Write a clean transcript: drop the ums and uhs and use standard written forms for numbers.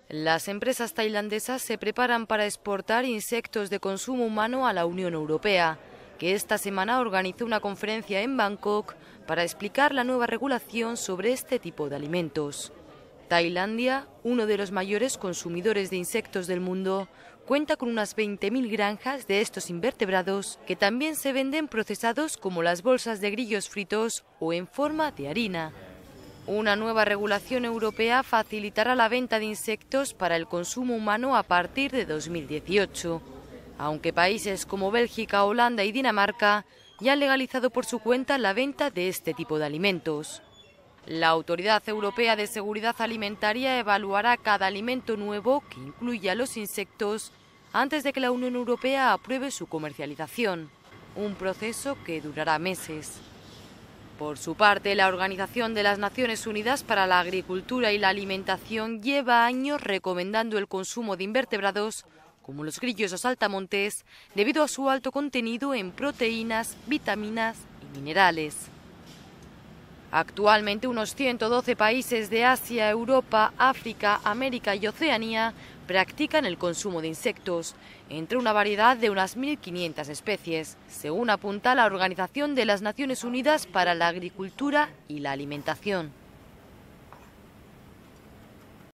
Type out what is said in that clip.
Las empresas tailandesas se preparan para exportar insectos de consumo humano a la Unión Europea, que esta semana organizó una conferencia en Bangkok para explicar la nueva regulación sobre este tipo de alimentos. Tailandia, uno de los mayores consumidores de insectos del mundo, cuenta con unas 20.000 granjas de estos invertebrados que también se venden procesados como las bolsas de grillos fritos o en forma de harina. Una nueva regulación europea facilitará la venta de insectos para el consumo humano a partir de 2018, aunque países como Bélgica, Holanda y Dinamarca ya han legalizado por su cuenta la venta de este tipo de alimentos. La Autoridad Europea de Seguridad Alimentaria evaluará cada alimento nuevo que incluya los insectos antes de que la Unión Europea apruebe su comercialización, un proceso que durará meses. Por su parte, la Organización de las Naciones Unidas para la Agricultura y la Alimentación lleva años recomendando el consumo de invertebrados, como los grillos o saltamontes, debido a su alto contenido en proteínas, vitaminas y minerales. Actualmente, unos 112 países de Asia, Europa, África, América y Oceanía practican el consumo de insectos, entre una variedad de unas 1.500 especies, según apunta la Organización de las Naciones Unidas para la Agricultura y la Alimentación.